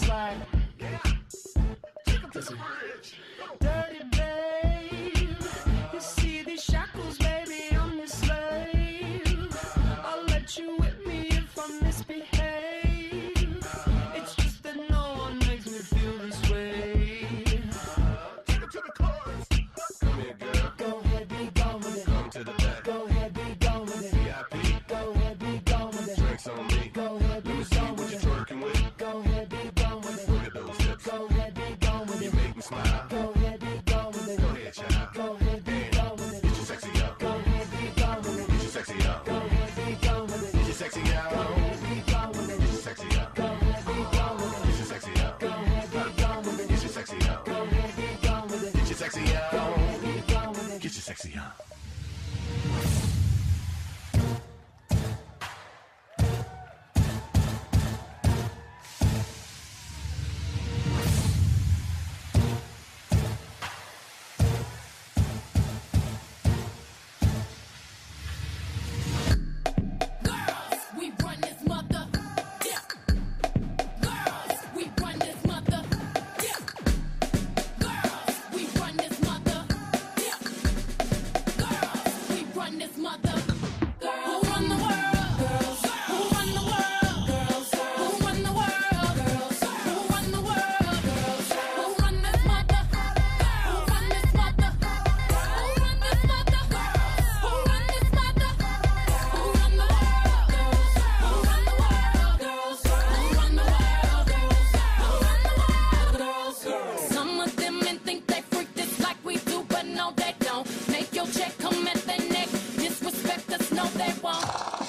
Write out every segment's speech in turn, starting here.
right. Take 'em to the bridge. Dirty babe, you see these shackles, baby, I'm your slave. I'll let you whip me if I misbehave. It's just that no one makes me feel this way. Take 'em to the chorus. Come here, girl. Go ahead, be gone with it. Come to the back. Go ahead, be gone with it. VIP. Go ahead, be gone with it. Drinks on me. Go ahead, be gone with it. Twerking with. Go ahead, be gone with it. Look at those hips. Go ahead, be gone with it. You make me smile. Go ahead, be gone with it. Go ahead, child. Go ahead, be gone with it. Get your sexy up. Go ahead, be gone with it. Get your sexy up. Go ahead, be gone with it. Get your sexy up. Go ahead, be gone with it. Get your sexy up. Go ahead, be gone with it. Get your sexy up. Go ahead, be gone with it. Get your sexy up. Go ahead, be gone with it. Get your sexy up. Go ahead, be gone with it. Get your sexy up. We run this mother. Yeah. Girls, we run this mother. Yeah. Girls, we run this mother. Yeah. Girls, we run this mother. Who run the world? Girls. Who run the world? Girls. Who run the world? Girls. Who run the world? Girls. Who run this mother? Who run this mother? Who run this mother? Who run this mother? Who run the world? Girls. Who run the world? Girls. Who run the world? Girls. Who run the world? Girls. Some of them men think they freak this like we do, but no they don't. Make your check come at their neck. Disrespect us, no they won't.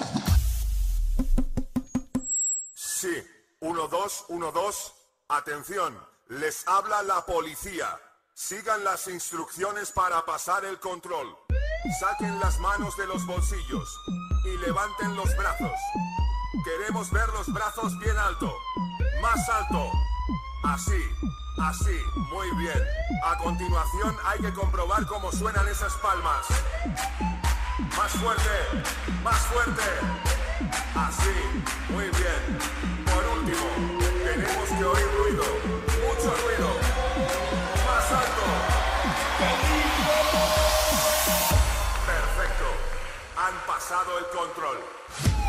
Sí, 1, 2, 1, 2. Atención, les habla la policía. Sigan las instrucciones para pasar el control. Saquen las manos de los bolsillos y levanten los brazos. Queremos ver los brazos bien alto. Más alto. Así, así, muy bien. A continuación hay que comprobar cómo suenan esas palmas. Más fuerte, más fuerte. Así, muy bien. Por último, tenemos que oír ruido. Mucho ruido. Más alto. Perfecto. Han pasado el control.